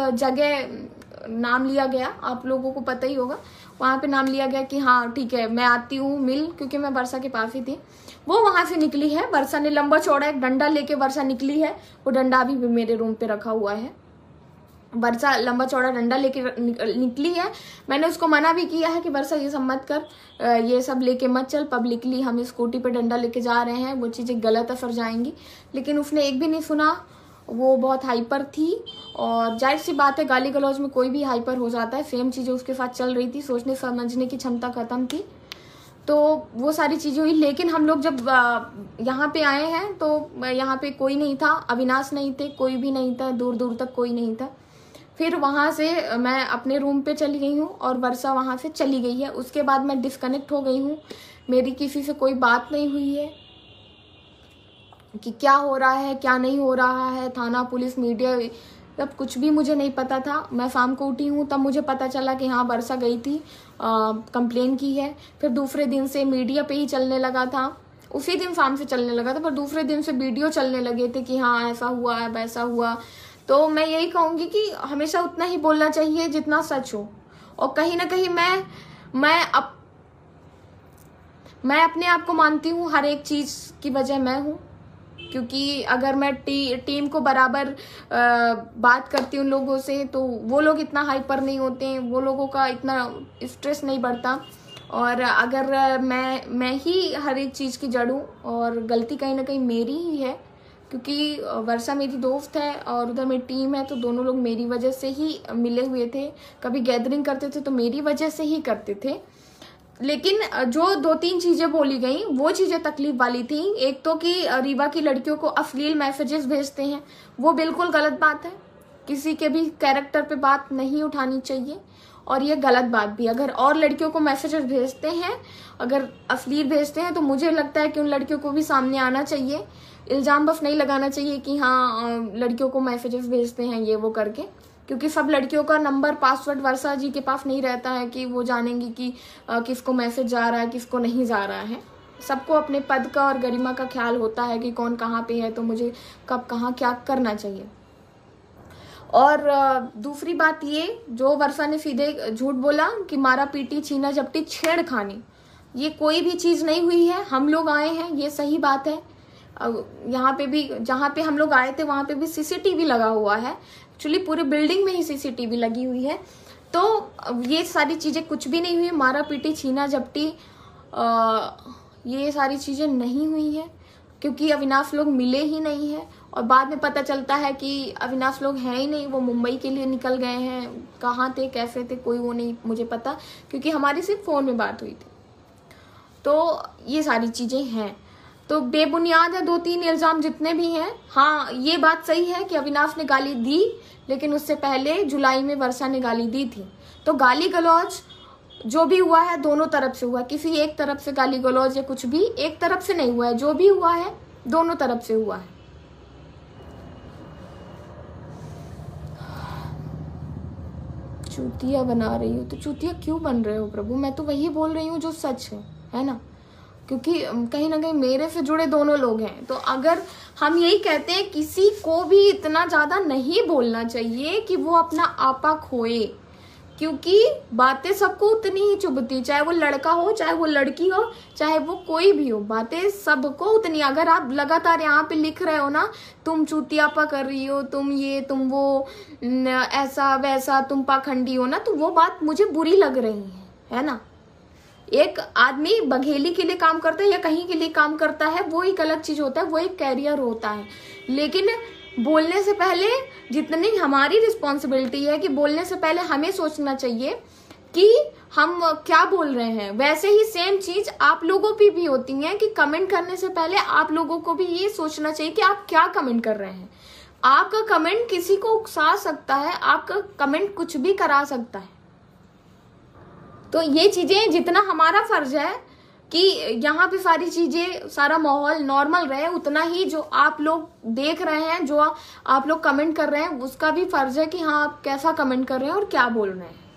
जगह नाम लिया गया, आप लोगों को पता ही होगा, वहाँ पे नाम लिया गया कि हाँ ठीक है मैं आती हूँ मिल, क्योंकि मैं वर्षा के पास ही थी। वो वहां से निकली है, वर्षा ने लंबा चौड़ा एक डंडा लेके वर्षा निकली है, वो डंडा अभी भी मेरे रूम पे रखा हुआ है। वर्षा लंबा चौड़ा डंडा लेके निकली है। मैंने उसको मना भी किया है कि वर्षा ये सब मत कर, ये सब लेके मत चल, पब्लिकली हम स्कूटी पे डंडा लेके जा रहे हैं, वो चीजें गलत असर जाएंगी। लेकिन उसने एक भी नहीं सुना, वो बहुत हाइपर थी और जाहिर सी बात है गाली गलौज में कोई भी हाइपर हो जाता है। सेम चीज़ें उसके साथ चल रही थी, सोचने समझने की क्षमता खत्म थी, तो वो सारी चीज़ें हुई। लेकिन हम लोग जब यहाँ पे आए हैं तो यहाँ पे कोई नहीं था, अविनाश नहीं थे, कोई भी नहीं था, दूर दूर तक कोई नहीं था। फिर वहाँ से मैं अपने रूम पे चली गई हूँ और वर्षा वहाँ से चली गई है। उसके बाद मैं डिस्कनेक्ट हो गई हूँ, मेरी किसी से कोई बात नहीं हुई है कि क्या हो रहा है क्या नहीं हो रहा है। थाना पुलिस मीडिया तब कुछ भी मुझे नहीं पता था। मैं शाम को उठी हूँ तब मुझे पता चला कि हाँ वर्षा गई थी, कंप्लेन की है। फिर दूसरे दिन से मीडिया पे ही चलने लगा था, उसी दिन शाम से चलने लगा था, पर दूसरे दिन से वीडियो चलने लगे थे कि हाँ ऐसा हुआ है वैसा हुआ। तो मैं यही कहूँगी कि हमेशा उतना ही बोलना चाहिए जितना सच हो। और कहीं ना कहीं मैं मैं अप, मैं अपने आप को मानती हूँ हर एक चीज़ की वजह मैं हूँ, क्योंकि अगर मैं टी, टीम को बराबर आ, बात करती हूँ लोगों से तो वो लोग इतना हाइपर नहीं होते हैं, वो लोगों का इतना स्ट्रेस नहीं बढ़ता। और अगर मैं मैं ही हर एक चीज़ की जड़ हूँ और गलती कहीं ना कहीं मेरी ही है, क्योंकि वर्षा मेरी दोस्त है और उधर मेरी टीम है, तो दोनों लोग मेरी वजह से ही मिले हुए थे। कभी गैदरिंग करते थे तो मेरी वजह से ही करते थे। लेकिन जो दो तीन चीज़ें बोली गई वो चीज़ें तकलीफ वाली थी। एक तो कि रीवा की लड़कियों को अश्लील मैसेजेस भेजते हैं, वो बिल्कुल गलत बात है। किसी के भी कैरेक्टर पे बात नहीं उठानी चाहिए और ये गलत बात भी। अगर और लड़कियों को मैसेजेस भेजते हैं, अगर अश्लील भेजते हैं, तो मुझे लगता है कि उन लड़कियों को भी सामने आना चाहिए। इल्ज़ाम बस नहीं लगाना चाहिए कि हाँ लड़कियों को मैसेजेस भेजते हैं ये वो करके, क्योंकि सब लड़कियों का नंबर पासवर्ड वर्षा जी के पास नहीं रहता है कि वो जानेंगी कि आ, किसको मैसेज जा रहा है किसको नहीं जा रहा है। सबको अपने पद का और गरिमा का ख्याल होता है कि कौन कहाँ पे है, तो मुझे कब कहाँ क्या करना चाहिए। और आ, दूसरी बात ये, जो वर्षा ने सीधे झूठ बोला कि मारा पीटी छीना झपटी छेड़खानी, ये कोई भी चीज़ नहीं हुई है। हम लोग आए हैं, ये सही बात है। यहाँ पे भी, जहाँ पे हम लोग आए थे वहाँ पे भी सीसीटीवी लगा हुआ है। एक्चुअली पूरे बिल्डिंग में ही सीसीटीवी लगी हुई है। तो ये सारी चीज़ें कुछ भी नहीं हुई। मारा पीटी छीना झपटी ये सारी चीज़ें नहीं हुई है, क्योंकि अविनाश लोग मिले ही नहीं है। और बाद में पता चलता है कि अविनाश लोग हैं ही नहीं, वो मुंबई के लिए निकल गए हैं। कहाँ थे कैसे थे कोई वो नहीं मुझे पता, क्योंकि हमारी सिर्फ फ़ोन में बात हुई थी। तो ये सारी चीज़ें हैं। तो बेबुनियाद है दो तीन इल्ज़ाम जितने भी हैं। हाँ ये बात सही है कि अविनाश ने गाली दी, लेकिन उससे पहले जुलाई में वर्षा ने गाली दी थी। तो गाली गलौज जो भी हुआ है दोनों तरफ से हुआ, किसी एक तरफ से गाली गलौज या कुछ भी एक तरफ से नहीं हुआ है। जो भी हुआ है दोनों तरफ से हुआ है। चूतिया बना रही हो तो चूतिया क्यों बन रहे हो प्रभु? मैं तो वही बोल रही हूँ जो सच है, है ना? क्योंकि कहीं ना कहीं मेरे से जुड़े दोनों लोग हैं। तो अगर हम यही कहते हैं किसी को भी इतना ज़्यादा नहीं बोलना चाहिए कि वो अपना आपा खोए, क्योंकि बातें सबको उतनी ही चुभती, चाहे वो लड़का हो चाहे वो लड़की हो चाहे वो कोई भी हो, बातें सबको उतनी। अगर आप लगातार यहाँ पे लिख रहे हो ना, तुम चूतियापा कर रही हो, तुम ये तुम वो, ऐसा वैसा, तुम पाखंडी हो ना, तो वो बात मुझे बुरी लग रही है, है ना? एक आदमी बघेली के लिए काम करता है या कहीं के लिए काम करता है, वो एक अलग चीज होता है, वो एक कैरियर होता है। लेकिन बोलने से पहले जितनी हमारी रिस्पॉन्सिबिलिटी है कि बोलने से पहले हमें सोचना चाहिए कि हम क्या बोल रहे हैं। वैसे ही सेम चीज आप लोगों पे भी होती है कि कमेंट करने से पहले आप लोगों को भी ये सोचना चाहिए कि आप क्या कमेंट कर रहे हैं। आपका कमेंट किसी को उकसा सकता है, आपका कमेंट कुछ भी करा सकता है। तो ये चीजें जितना हमारा फर्ज है कि यहाँ पे सारी चीजें, सारा माहौल नॉर्मल रहे, उतना ही जो आप लोग देख रहे हैं, जो आप लोग कमेंट कर रहे हैं, उसका भी फर्ज है कि हाँ आप कैसा कमेंट कर रहे हैं और क्या बोल रहे हैं।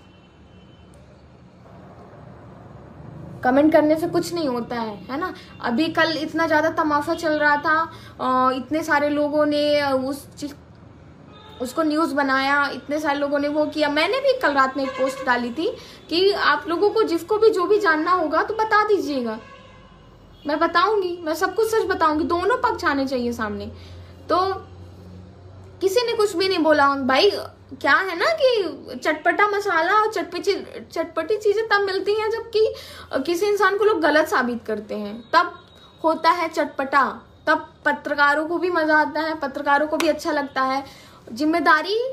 कमेंट करने से कुछ नहीं होता है, है ना? अभी कल इतना ज्यादा तमाशा चल रहा था, इतने सारे लोगों ने उस चीज उसको न्यूज़ बनाया, इतने सारे लोगों ने वो किया। मैंने भी कल रात में एक पोस्ट डाली थी कि आप लोगों को जिसको भी जो भी जानना होगा तो बता दीजिएगा, मैं बताऊंगी, मैं सब कुछ सच बताऊंगी। दोनों पक्ष आने चाहिए सामने। तो किसी ने कुछ भी नहीं बोला भाई। क्या है ना कि चटपटा मसाला और चटपटी चटपटी चीजें तब मिलती हैं जबकि किसी इंसान को लोग गलत साबित करते हैं, तब होता है चटपटा, तब पत्रकारों को भी मजा आता है, पत्रकारों को भी अच्छा लगता है। जिम्मेदारी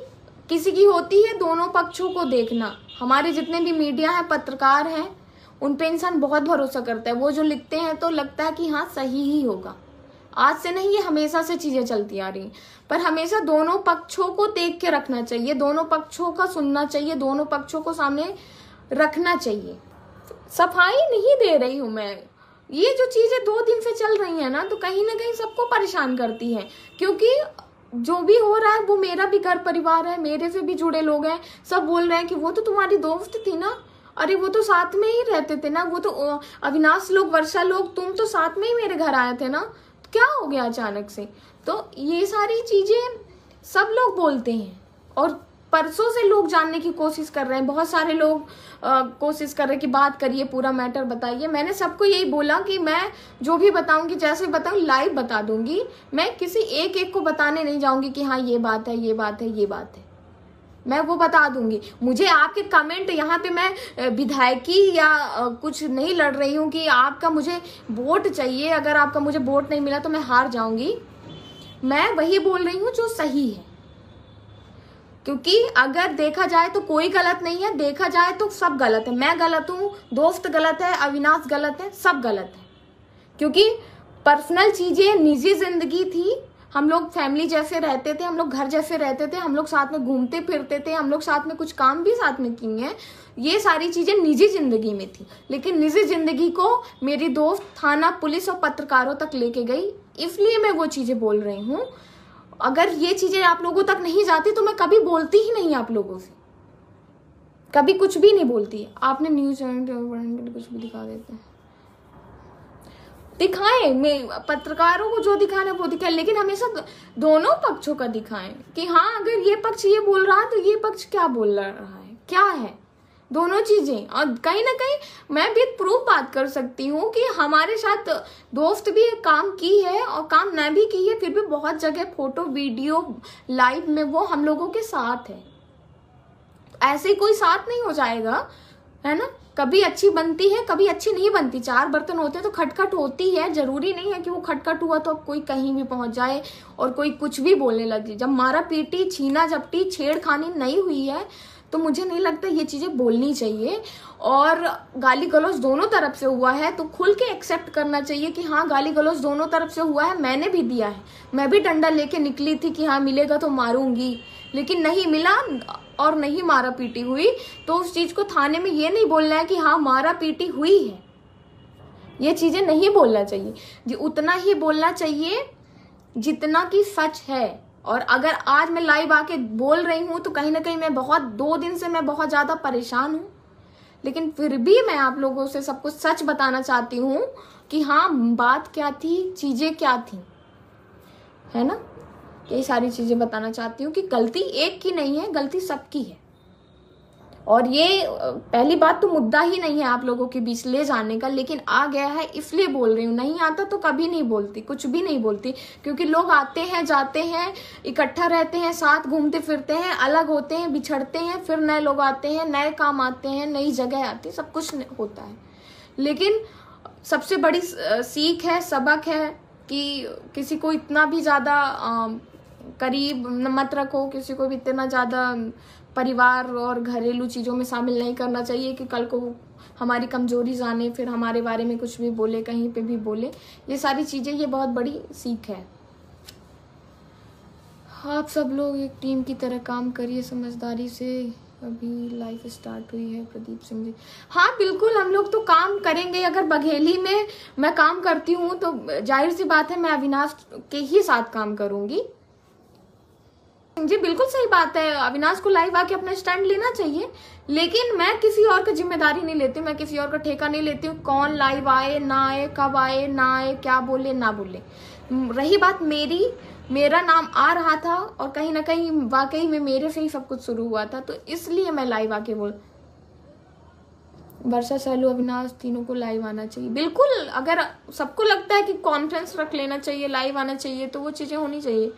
किसी की होती है दोनों पक्षों को देखना। हमारे जितने भी मीडिया हैं, पत्रकार हैं, उन पे इंसान बहुत भरोसा करता है। वो जो लिखते हैं तो लगता है कि हाँ सही ही होगा। आज से नहीं, ये हमेशा से चीजें चलती आ रही हैं। पर हमेशा दोनों पक्षों को देख के रखना चाहिए, दोनों पक्षों का सुनना चाहिए, दोनों पक्षों को सामने रखना चाहिए। सफाई नहीं दे रही हूं मैं, ये जो चीजें दो दिन से चल रही है ना, तो कहीं ना कहीं सबको परेशान करती है। क्योंकि जो भी हो रहा है वो मेरा भी घर परिवार है, मेरे से भी जुड़े लोग हैं। सब बोल रहे हैं कि वो तो तुम्हारी दोस्त थी ना, अरे वो तो साथ में ही रहते थे ना, वो तो अविनाश लोग, वर्षा लोग, तुम तो साथ में ही मेरे घर आए थे ना, क्या हो गया अचानक से। तो ये सारी चीजें सब लोग बोलते हैं और परसों से लोग जानने की कोशिश कर रहे हैं। बहुत सारे लोग आ, कोशिश कर रहे हैं कि बात करिए, पूरा मैटर बताइए। मैंने सबको यही बोला कि मैं जो भी बताऊंगी, जैसे बताऊं लाइव बता दूंगी। मैं किसी एक एक को बताने नहीं जाऊंगी कि हाँ ये बात है, ये बात है, ये बात है, मैं वो बता दूंगी। मुझे आपके कमेंट, यहाँ पे मैं विधायकी या कुछ नहीं लड़ रही हूँ कि आपका मुझे वोट चाहिए, अगर आपका मुझे वोट नहीं मिला तो मैं हार जाऊंगी। मैं वही बोल रही हूँ जो सही है, क्योंकि अगर देखा जाए तो कोई गलत नहीं है, देखा जाए तो सब गलत है। मैं गलत हूँ, दोस्त गलत है, अविनाश गलत है, सब गलत है। क्योंकि पर्सनल चीजें, निजी जिंदगी थी, हम लोग फैमिली जैसे रहते थे, हम लोग घर जैसे रहते थे, हम लोग साथ में घूमते फिरते थे, हम लोग साथ में कुछ काम भी साथ में किए हैं। ये सारी चीजें निजी जिंदगी में थी, लेकिन निजी जिंदगी को मेरी दोस्त थाना, पुलिस और पत्रकारों तक लेके गई, इसलिए मैं वो चीजें बोल रही हूँ। अगर ये चीजें आप लोगों तक नहीं जाती तो मैं कभी बोलती ही नहीं आप लोगों से, कभी कुछ भी नहीं बोलती। आपने न्यूज चैनल कुछ भी दिखा देते हैं, दिखाएं, मैं पत्रकारों को जो दिखाना है वो दिखाएं, लेकिन हमेशा दोनों पक्षों का दिखाएं कि हाँ अगर ये पक्ष ये बोल रहा है तो ये पक्ष क्या बोल रहा है, क्या है, दोनों चीजें। और कहीं ना कहीं मैं भी प्रूफ बात कर सकती हूँ कि हमारे साथ दोस्त भी काम की है और काम न भी की है, फिर भी बहुत जगह फोटो वीडियो लाइव में वो हम लोगों के साथ है। ऐसे कोई साथ नहीं हो जाएगा, है ना। कभी अच्छी बनती है, कभी अच्छी नहीं बनती। चार बर्तन होते हैं तो खटखट होती है, जरूरी नहीं है कि वो खटखट हुआ तो कोई कहीं भी पहुंच जाए और कोई कुछ भी बोलने लगे। जब मारा पीटी, छीना झपटी, छेड़खानी नहीं हुई है तो मुझे नहीं लगता ये चीजें बोलनी चाहिए। और गाली गलौज दोनों तरफ से हुआ है तो खुल के एक्सेप्ट करना चाहिए कि हाँ गाली गलौज दोनों तरफ से हुआ है, मैंने भी दिया है। मैं भी डंडा लेके निकली थी कि हाँ मिलेगा तो मारूंगी, लेकिन नहीं मिला और नहीं मारा पीटी हुई, तो उस चीज को थाने में ये नहीं बोलना है कि हाँ मारा पीटी हुई है। ये चीजें नहीं बोलना चाहिए, उतना ही बोलना चाहिए जितना कि सच है। और अगर आज मैं लाइव आके बोल रही हूँ तो कहीं ना कहीं मैं बहुत, दो दिन से मैं बहुत ज्यादा परेशान हूँ, लेकिन फिर भी मैं आप लोगों से सब कुछ सच बताना चाहती हूँ कि हाँ बात क्या थी, चीजें क्या थी, है ना। ये सारी चीजें बताना चाहती हूँ कि गलती एक की नहीं है, गलती सबकी है। और ये पहली बात तो मुद्दा ही नहीं है आप लोगों के बीच ले जाने का, लेकिन आ गया है इसलिए बोल रही हूँ। नहीं आता तो कभी नहीं बोलती, कुछ भी नहीं बोलती, क्योंकि लोग आते हैं जाते हैं, इकट्ठा रहते हैं, साथ घूमते फिरते हैं, अलग होते हैं, बिछड़ते हैं, फिर नए लोग आते हैं, नए काम आते हैं, नई जगह आती है, सब कुछ होता है। लेकिन सबसे बड़ी सीख है, सबक है कि किसी को इतना भी ज्यादा करीब मत रखो, किसी को भी इतना ज्यादा परिवार और घरेलू चीजों में शामिल नहीं करना चाहिए कि कल को हमारी कमजोरी जाने, फिर हमारे बारे में कुछ भी बोले, कहीं पे भी बोले। ये सारी चीजें, ये बहुत बड़ी सीख है। आप सब लोग एक टीम की तरह काम करिए समझदारी से। अभी लाइफ स्टार्ट हुई है, प्रदीप सिंह जी। हाँ बिल्कुल, हम लोग तो काम करेंगे। अगर बघेली में मैं काम करती हूँ तो जाहिर सी बात है मैं अविनाश के ही साथ काम करूंगी। जी बिल्कुल सही बात है, अविनाश को लाइव आके अपना स्टैंड लेना चाहिए, लेकिन मैं किसी और की जिम्मेदारी नहीं लेती, मैं किसी और का ठेका नहीं लेती हूँ। कौन लाइव आए ना आए, कब आए ना आए, क्या बोले ना बोले। रही बात मेरी, मेरा नाम आ रहा था और कहीं ना कहीं वाकई में मेरे से ही सब कुछ शुरू हुआ था, तो इसलिए मैं लाइव आके बोल। वर्षा, सैलू, अविनाश तीनों को लाइव आना चाहिए। बिल्कुल, अगर सबको लगता है कि कॉन्फ्रेंस रख लेना चाहिए, लाइव आना चाहिए, तो वो चीजें होनी चाहिए।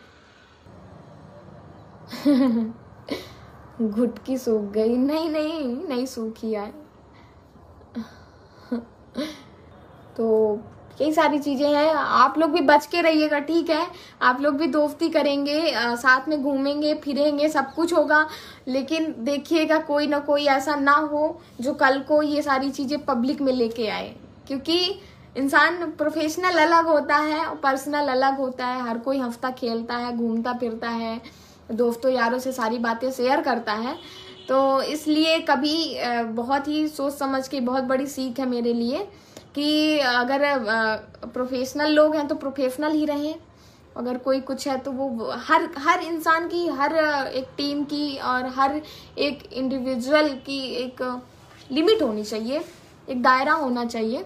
घुटकी सूख गई? नहीं नहीं नहीं सूखी है। तो कई सारी चीजें हैं। आप लोग भी बच के रहिएगा, ठीक है। आप लोग भी दोस्ती करेंगे, आ, साथ में घूमेंगे फिरेंगे, सब कुछ होगा, लेकिन देखिएगा कोई ना कोई ऐसा ना हो जो कल को ये सारी चीजें पब्लिक में लेके आए, क्योंकि इंसान प्रोफेशनल अलग होता है और पर्सनल अलग होता है। हर कोई हंसता खेलता है, घूमता फिरता है, दोस्तों यारों से सारी बातें शेयर करता है। तो इसलिए कभी बहुत ही सोच समझ के, बहुत बड़ी सीख है मेरे लिए कि अगर प्रोफेशनल लोग हैं तो प्रोफेशनल ही रहें, अगर कोई कुछ है तो वो हर हर इंसान की, हर एक टीम की और हर एक इंडिविजुअल की एक लिमिट होनी चाहिए, एक दायरा होना चाहिए।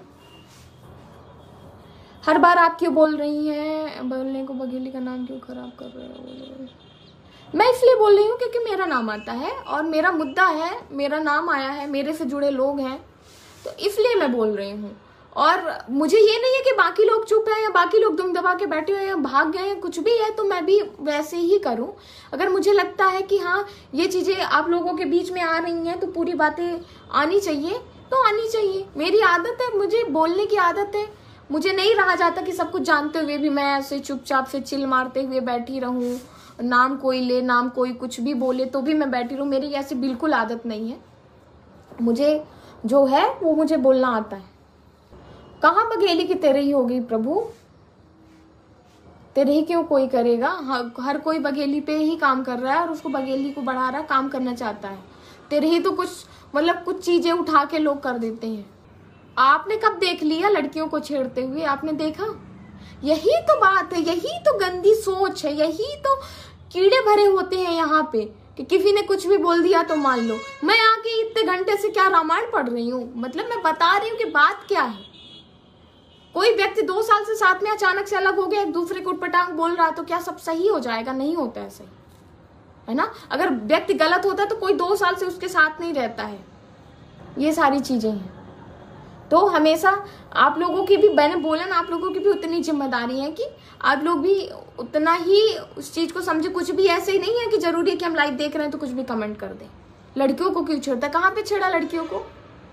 हर बार आप क्यों बोल रही हैं, बोलने को बघेली का नाम क्यों खराब कर रहे हो? मैं इसलिए बोल रही हूँ क्योंकि मेरा नाम आता है और मेरा मुद्दा है, मेरा नाम आया है, मेरे से जुड़े लोग हैं, तो इसलिए मैं बोल रही हूँ। और मुझे ये नहीं है कि बाकी लोग चुप हैं या बाकी लोग दुम दबा के बैठे हुए हैं, भाग गए हैं, कुछ भी है तो मैं भी वैसे ही करूं। अगर मुझे लगता है कि हाँ ये चीजें आप लोगों के बीच में आ रही हैं तो पूरी बातें आनी चाहिए तो आनी चाहिए। मेरी आदत है, मुझे बोलने की आदत है। मुझे नहीं रहा जाता कि सब कुछ जानते हुए भी मैं ऐसे चुपचाप से चिल मारते हुए बैठी रहूं, नाम कोई ले, नाम कोई कुछ भी बोले तो भी मैं बैठी रहूं। मेरी ऐसी बिल्कुल आदत नहीं है। मुझे जो है वो मुझे बोलना आता है। कहाँ बघेली की तेरे ही होगी प्रभु, तेरे ही क्यों कोई करेगा? हर कोई बघेली पे ही काम कर रहा है और उसको बघेली को बढ़ा रहा, काम करना चाहता है। तेरे ही तो कुछ मतलब कुछ चीजें उठा के लोग कर देते हैं। आपने कब देख लिया लड़कियों को छेड़ते हुए? आपने देखा? यही तो बात है, यही तो गंदी सोच है, यही तो कीड़े भरे होते हैं यहाँ पे कि किसी ने कुछ भी बोल दिया तो मान लो। मैं आके इतने घंटे से क्या रामायण पढ़ रही हूँ, मतलब मैं बता रही हूँ कि बात क्या है। कोई व्यक्ति दो साल से साथ में अचानक से अलग हो गया, एक दूसरे को उटपटांग बोल रहा, तो क्या सब सही हो जाएगा? नहीं होता ऐसे, है ना। अगर व्यक्ति गलत होता है तो कोई दो साल से उसके साथ नहीं रहता है। ये सारी चीजें हैं। तो हमेशा आप लोगों की भी, मैंने बोला ना, आप लोगों की भी उतनी जिम्मेदारी है कि आप लोग भी उतना ही उस चीज को समझे। कुछ भी ऐसे ही नहीं है कि जरूरी है कि हम लाइव देख रहे हैं तो कुछ भी कमेंट कर दें। लड़कियों को क्यों छेड़ता है? कहाँ पे छेड़ा लड़कियों को?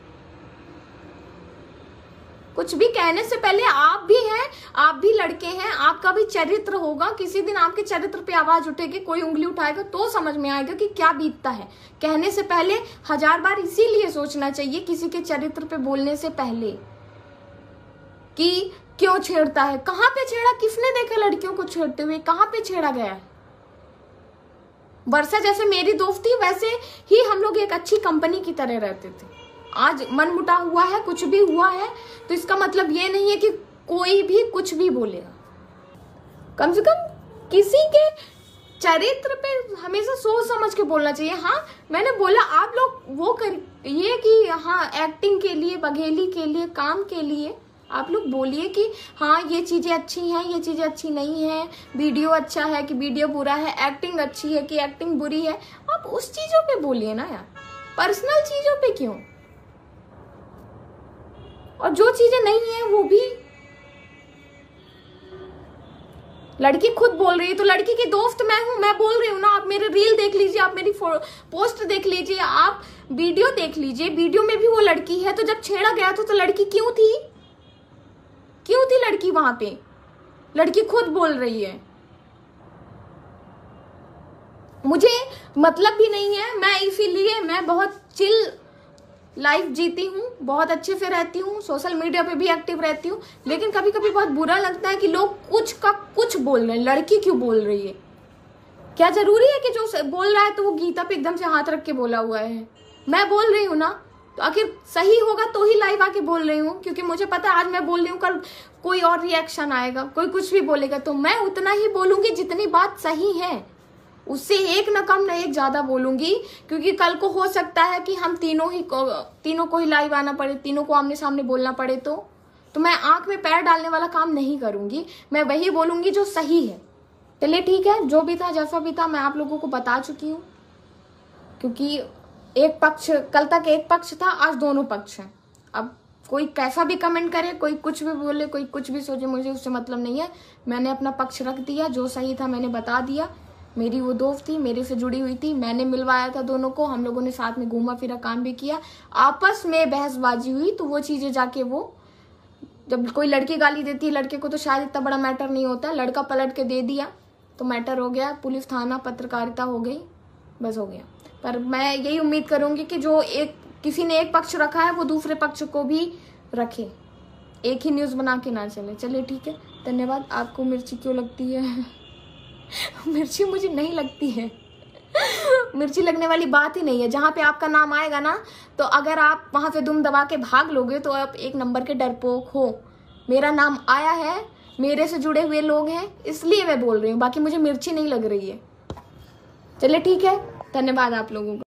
कुछ भी कहने से पहले आप भी हैं, आप भी लड़के हैं, आपका भी चरित्र होगा। किसी दिन आपके चरित्र पे आवाज उठेगी, कोई उंगली उठाएगा तो समझ में आएगा कि क्या बीतता है। कहने से पहले हजार बार इसीलिए सोचना चाहिए, किसी के चरित्र पे बोलने से पहले, कि क्यों छेड़ता है, कहाँ पे छेड़ा, किसने देखा लड़कियों को छेड़ते हुए, कहाँ पे छेड़ा गया है। वर्षा जैसे मेरी दोस्त थी, वैसे ही हम लोग एक अच्छी कंपनी की तरह रहते थे। आज मनमुटा हुआ है, कुछ भी हुआ है, तो इसका मतलब ये नहीं है कि कोई भी कुछ भी बोलेगा। कम से कम किसी के चरित्र पे हमेशा सोच समझ के बोलना चाहिए। हाँ, मैंने बोला आप लोग वो कर ये कि हाँ एक्टिंग के लिए, बघेली के लिए, काम के लिए आप लोग बोलिए कि हाँ ये चीजें अच्छी हैं, ये चीजें अच्छी नहीं है, वीडियो अच्छा है कि वीडियो बुरा है, एक्टिंग अच्छी है कि एक्टिंग बुरी है। आप उस चीजों पे बोलिए ना यार, पर्सनल चीजों पे क्यों? और जो चीजें नहीं है वो भी लड़की खुद बोल रही है, तो लड़की की दोस्त मैं हूं, मैं बोल रही हूं ना। आप मेरे रील देख लीजिए, आप मेरी पोस्ट देख लीजिए, आप वीडियो देख लीजिए, वीडियो में भी वो लड़की है। तो जब छेड़ा गया था तो लड़की क्यों थी? क्यों थी लड़की वहां पे? लड़की खुद बोल रही है। मुझे मतलब भी नहीं है, मैं इसीलिए मैं बहुत चिल लाइफ जीती हूँ, बहुत अच्छे से रहती हूँ, सोशल मीडिया पे भी एक्टिव रहती हूँ। लेकिन कभी कभी बहुत बुरा लगता है कि लोग कुछ का कुछ बोल रहे हैं। लड़की क्यों बोल रही है? क्या जरूरी है कि जो बोल रहा है तो वो गीता पे एकदम से हाथ रख के बोला हुआ है? मैं बोल रही हूँ ना, तो आखिर सही होगा तो ही लाइव आके बोल रही हूँ, क्योंकि मुझे पता है आज मैं बोल रही हूँ, कल कोई और रिएक्शन आएगा, कोई कुछ भी बोलेगा, तो मैं उतना ही बोलूंगी जितनी बात सही है। उससे एक न कम न एक ज्यादा बोलूंगी, क्योंकि कल को हो सकता है कि हम तीनों ही को तीनों को ही लाइव आना पड़े, तीनों को आमने सामने बोलना पड़े, तो तो मैं आंख में पैर डालने वाला काम नहीं करूंगी। मैं वही बोलूंगी जो सही है। चलिए ठीक है, जो भी था जैसा भी था मैं आप लोगों को बता चुकी हूँ, क्योंकि एक पक्ष, कल तक एक पक्ष था, आज दोनों पक्ष हैं। अब कोई कैसा भी कमेंट करे, कोई कुछ भी बोले, कोई कुछ भी सोचे, मुझे उससे मतलब नहीं है। मैंने अपना पक्ष रख दिया, जो सही था मैंने बता दिया। मेरी वो दोस्त थी, मेरे से जुड़ी हुई थी, मैंने मिलवाया था दोनों को, हम लोगों ने साथ में घूमा फिरा, काम भी किया, आपस में बहसबाजी हुई, तो वो चीजें जाके वो जब कोई लड़की गाली देती है लड़के को तो शायद इतना बड़ा मैटर नहीं होता, लड़का पलट के दे दिया तो मैटर हो गया, पुलिस थाना पत्रकारिता हो गई, बस हो गया। पर मैं यही उम्मीद करूंगी कि जो एक किसी ने एक पक्ष रखा है वो दूसरे पक्ष को भी रखे, एक ही न्यूज़ बना के ना चले। चलिए ठीक है, धन्यवाद। आपको मिर्ची क्यों लगती है? मिर्ची मुझे नहीं लगती है। मिर्ची लगने वाली बात ही नहीं है। जहाँ पे आपका नाम आएगा ना, तो अगर आप वहाँ से दुम दबा के भाग लोगे तो आप एक नंबर के डरपोक हो। मेरा नाम आया है, मेरे से जुड़े हुए लोग हैं, इसलिए मैं बोल रही हूँ, बाकी मुझे मिर्ची नहीं लग रही है। चलिए ठीक है, धन्यवाद आप लोगों को।